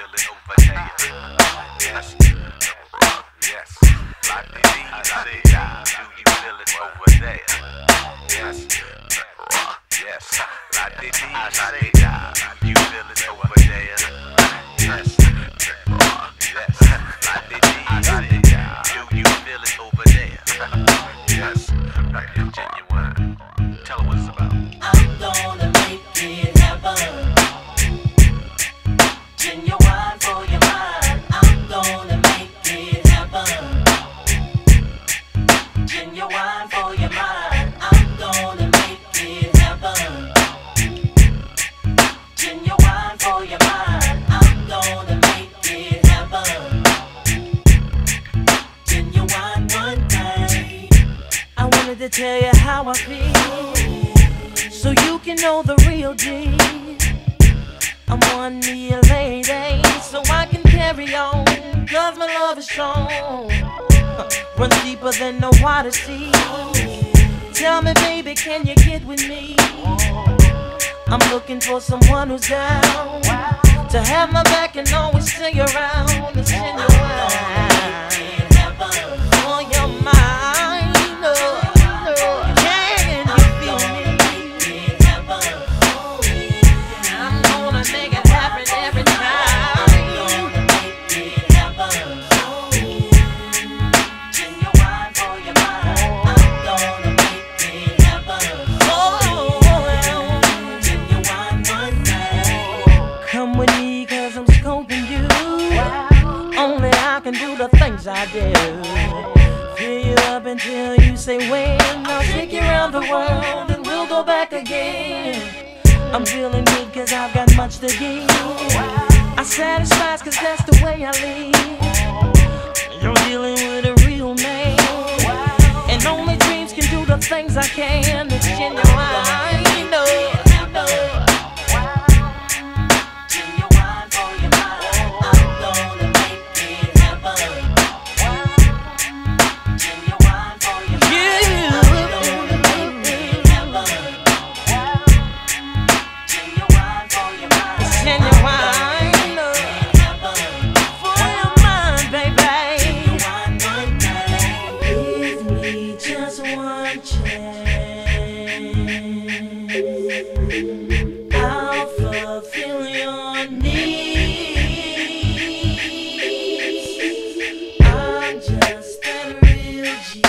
feel it over there? Yes. Yes. Like the I said, do you feel it over there? Yes. Yes. Like the I said, do you feel it over there? Yes. Yes. Like the I said, do you feel it over there? Yes. Like the Ginuwine. Tell her what it's about. I'm gonna make it happen. Ginuwine for your mind. I'm gonna make it happen. Ginuwine for your mind. I'm gonna make it happen. Ginuwine for your mind. I'm gonna make it happen. Ginuwine one day. I wanted to tell you how I feel, so you can know the real deal. I'm one me a lady, so I can carry on, cause my love is strong. Runs deeper than the water sea. Tell me baby, can you get with me? I'm looking for someone who's down to have my back and always stay around. It's Ginuwine for your mind. Can you feel me? I'm gonna make it happen every time. Ginuwine for your mind. I'm gonna make it happen. Ginuwine one day. Come with me, cause I'm scoping you. Only I can do the things I do. Fill you up until you say when. I'll take you around the world and we'll go back again. I'm feeling good cause I've got much to give. I satisfy cause that's the way I live. You're dealing with a real man, and only dreams can do the things I can. It's Ginuwine. Ginuwine for your mind. I'm gonna make it happen. Ginuwine for your mind. I'm gonna make it happen. Ginuwine for your mind. It's Ginuwine for your mind, baby. Give me just one chance. I'll fulfill your needs. I'm just that real G.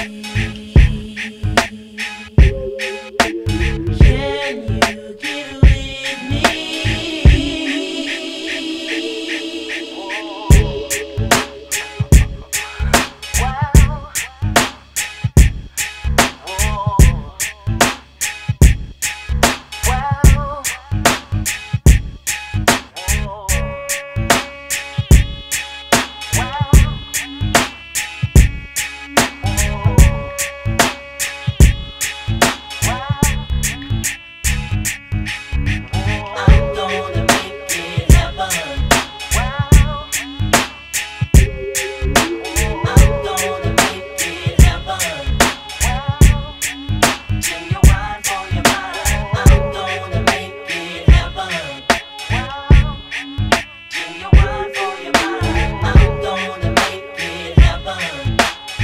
Can you get with me? I'm gonna make it happen. I'm gonna make it happen. Ginuwine for your mind. I'm gonna make it happen. Ginuwine for your mind. I'm gonna make it happen.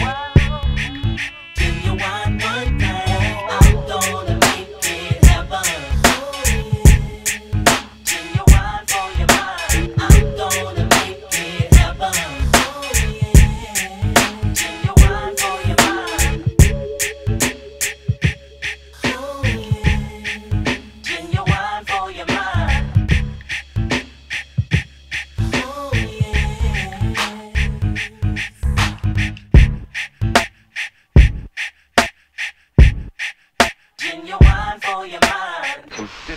Ginuwine one day. I'm gonna make it happen. Ginuwine for your mind. I'm gonna make it happen. Ginuwine for your mind. Ginuwine for your mind. Ginuwine for your mind.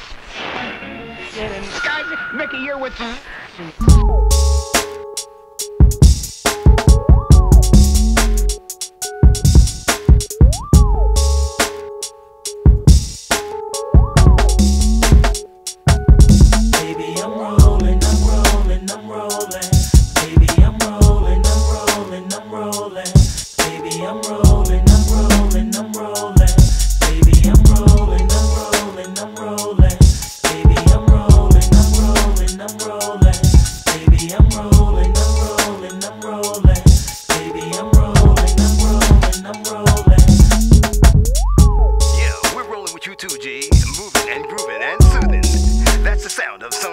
Guys, Mickey, you're with Baby, I'm rolling, I'm rolling, I'm rolling. Baby, I'm rolling, I'm rolling, I'm rolling. Baby, I'm rolling, I'm rolling, I'm rolling. Baby, I'm rolling, I'm rolling, I'm rolling. Baby, I'm rolling, I'm rolling, I'm rolling. Baby, I'm sound of Sony.